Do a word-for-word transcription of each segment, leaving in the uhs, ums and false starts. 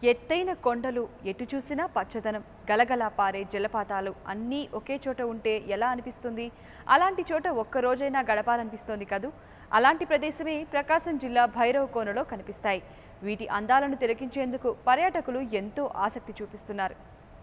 ఎత్తైన కొండలు, ఎటు చూసినా పచ్చదనం, గలగల పారే జలపాతాలు అన్నీ ఒకే చోట ఉంటే ఎలా అనిపిస్తుంది? అలాంటి చోట ఒక్క రోజైనా గడపాలనిపిస్తోంది కదూ. అలాంటి ప్రదేశమే ప్రకాశం జిల్లా భైరవకోనలో కనిపిస్తాయి. వీటి అందాలను తిలకించేందుకు పర్యాటకులు ఎంతో ఆసక్తి చూపిస్తున్నారు.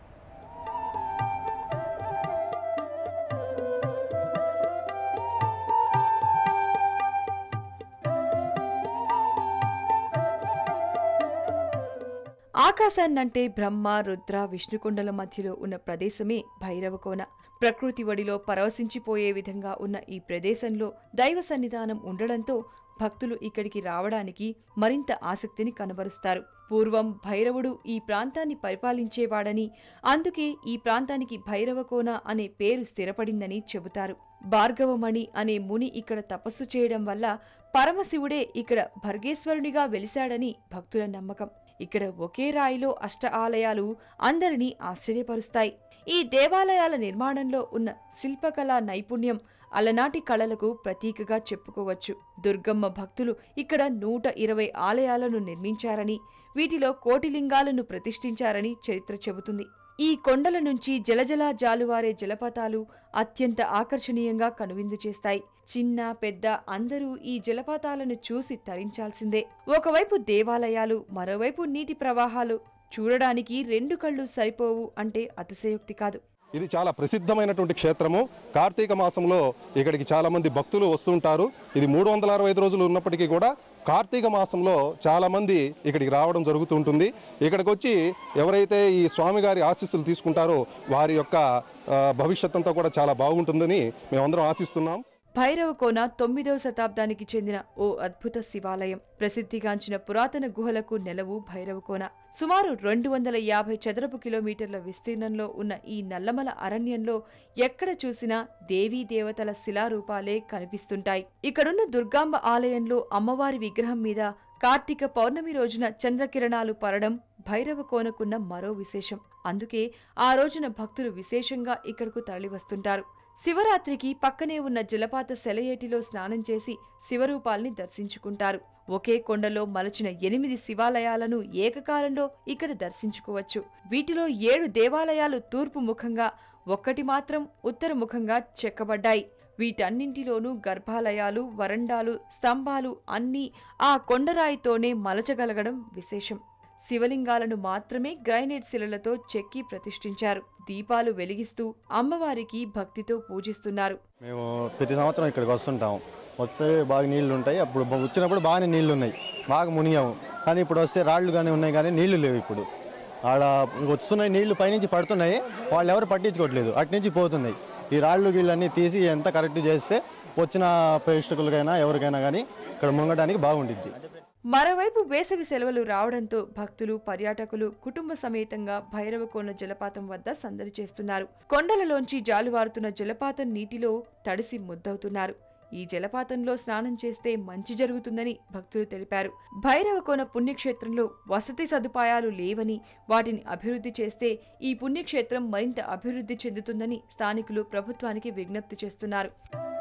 ఆకాశాన్నంటే బ్రహ్మ, రుద్ర, విష్ణుకొండల మధ్యలో ఉన్న ప్రదేశమే భైరవకోన. ప్రకృతి ఒడిలో పరవశించిపోయే విధంగా ఉన్న ఈ ప్రదేశంలో దైవ సన్నిధానం ఉండడంతో భక్తులు ఇక్కడికి రావడానికి మరింత ఆసక్తిని కనబరుస్తారు. పూర్వం భైరవుడు ఈ ప్రాంతాన్ని పరిపాలించేవాడని, అందుకే ఈ ప్రాంతానికి భైరవకోన అనే పేరు స్థిరపడిందని చెబుతారు. భార్గవమణి అనే ముని ఇక్కడ తపస్సు చేయడం వల్ల పరమశివుడే ఇక్కడ భర్గేశ్వరునిగా వెలిశాడని భక్తుల నమ్మకం. ఇక్కడ ఒకే రాయిలో అష్ట ఆలయాలు అందరినీ ఆశ్చర్యపరుస్తాయి. ఈ దేవాలయాల నిర్మాణంలో ఉన్న శిల్పకళా నైపుణ్యం అలనాటి కళలకు ప్రతీకగా చెప్పుకోవచ్చు. దుర్గమ్మ భక్తులు ఇక్కడ నూట ఇరవై ఆలయాలను నిర్మించారని, వీటిలో కోటిలింగాలను ప్రతిష్ఠించారని చరిత్ర చెబుతుంది. ఈ కొండల నుంచి జలజలా జాలువారే జలపాతాలు అత్యంత ఆకర్షణీయంగా కనువిందు చేస్తాయి. చిన్న పెద్ద అందరూ ఈ జలపాతాలను చూసి తరించాల్సిందే. ఒకవైపు దేవాలయాలు, మరోవైపు నీటి ప్రవాహాలు. చూడడానికి రెండు కళ్ళు సరిపోవు అంటే అతిశయోక్తి కాదు. ఇది చాలా ప్రసిద్ధమైనటువంటి క్షేత్రము. కార్తీక మాసంలో ఇక్కడికి చాలా మంది భక్తులు వస్తుంటారు. ఇది మూడు వందల అరవై ఐదు రోజులు ఉన్నప్పటికీ కూడా కార్తీక మాసంలో చాలామంది ఇక్కడికి రావడం జరుగుతూ ఉంటుంది. ఇక్కడికి వచ్చి ఎవరైతే ఈ స్వామిగారి ఆశీస్సులు తీసుకుంటారో వారి యొక్క భవిష్యత్ అంతా కూడా చాలా బాగుంటుందని మేమందరం ఆశిస్తున్నాం. భైరవకోన తొమ్మిదవ శతాబ్దానికి చెందిన ఓ అద్భుత శివాలయం. ప్రసిద్ధిగాంచిన పురాతన గుహలకు నెలవు భైరవకోన. సుమారు రెండు వందల యాభై చదరపు కిలోమీటర్ల విస్తీర్ణంలో ఉన్న ఈ నల్లమల అరణ్యంలో ఎక్కడ చూసినా దేవీ దేవతల శిలారూపాలే కనిపిస్తుంటాయి. ఇక్కడున్న దుర్గాంబ ఆలయంలో అమ్మవారి విగ్రహం మీద కార్తీక పౌర్ణమి రోజున చంద్రకిరణాలు పడడం భైరవకోనకున్న మరో విశేషం. అందుకే ఆ రోజున భక్తులు విశేషంగా ఇక్కడకు తరలివస్తుంటారు. శివరాత్రికి పక్కనే ఉన్న జలపాత సెలయేటిలో స్నానం చేసి శివరూపాల్ని దర్శించుకుంటారు. ఒకే కొండలో మలచిన ఎనిమిది శివాలయాలను ఏకకాలంలో ఇక్కడ దర్శించుకోవచ్చు. వీటిలో ఏడు దేవాలయాలు తూర్పు ముఖంగా, ఒక్కటి మాత్రం ఉత్తర ముఖంగా చెక్కబడ్డాయి. వీటన్నింటిలోనూ గర్భాలయాలు, వరండాలు, స్తంభాలు అన్నీ ఆ కొండరాయితోనే మలచగలగడం విశేషం. శివలింగాలను మాత్రమే గ్రైనేట్ శిలలతో చెక్కి ప్రతిష్ఠించారు. దీపాలు వెలిగిస్తూ అమ్మవారికి భక్తితో పూజిస్తున్నారు. మేము ప్రతి సంవత్సరం ఇక్కడికి వస్తుంటాము. వస్తే బాగా నీళ్లు ఉంటాయి. అప్పుడు వచ్చినప్పుడు బాగానే నీళ్లు ఉన్నాయి, బాగా మునిగాము. కానీ ఇప్పుడు వస్తే రాళ్లు కానీ ఉన్నాయి, కానీ నీళ్లు లేవు. ఇప్పుడు ఆడ వస్తున్నాయి నీళ్లు, పైనుంచి పడుతున్నాయి, వాళ్ళు ఎవరు పట్టించుకోవట్లేదు, అటు నుంచి పోతున్నాయి. ఈ రాళ్ళు గీళ్ళన్నీ తీసి ఎంత కరెక్ట్ చేస్తే వచ్చిన ప్రేక్షకులకైనా ఎవరికైనా కానీ ఇక్కడ మునగడానికి బాగుంటుంది. మరోవైపు వేసవి సెలవులు రావడంతో భక్తులు, పర్యాటకులు కుటుంబ సమేతంగా భైరవకోన జలపాతం వద్ద సందడి చేస్తున్నారు. కొండలలోంచి జాలువారుతున్న జలపాతం నీటిలో తడిసి ముద్దవుతున్నారు. ఈ జలపాతంలో స్నానం చేస్తే మంచి జరుగుతుందని భక్తులు తెలిపారు. భైరవకోన పుణ్యక్షేత్రంలో వసతి సదుపాయాలు లేవని, వాటిని అభివృద్ధి చేస్తే ఈ పుణ్యక్షేత్రం మరింత అభివృద్ధి చెందుతుందని స్థానికులు ప్రభుత్వానికి విజ్ఞప్తి చేస్తున్నారు.